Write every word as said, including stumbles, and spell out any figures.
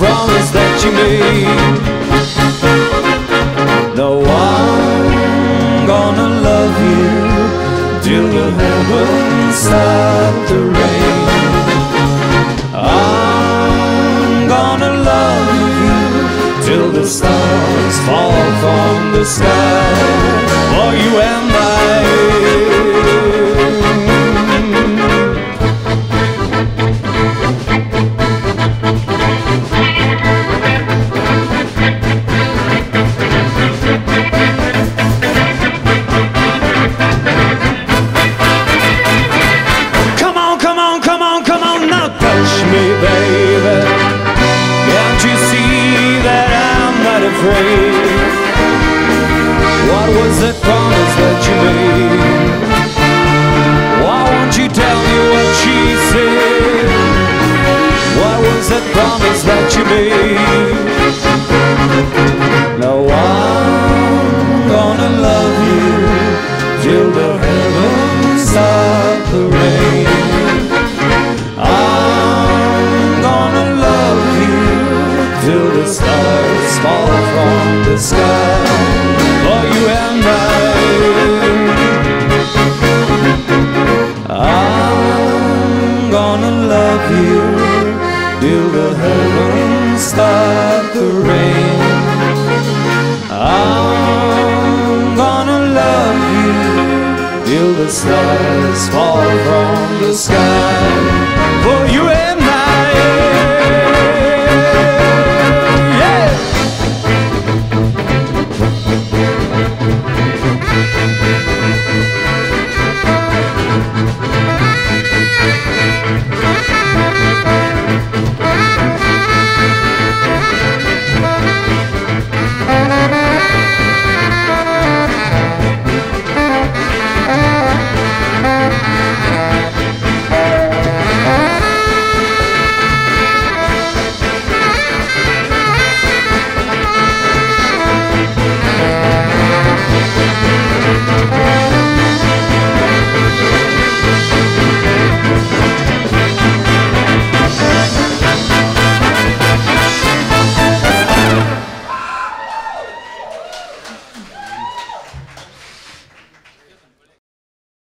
promise that you made. No, I'm gonna love you till the heavens stop the rain. I'm gonna love you till the stars fall from the sky for you and I. What was that promise that you made? Why won't you tell me what she said? What was that promise that you made? Now I'm gonna love you till the heavens stop the rain. I'm gonna love you till the stars fall from the sky for you and I. I'm gonna love you till the heavens stop the rain. I'm gonna love you till the stars fall from the sky.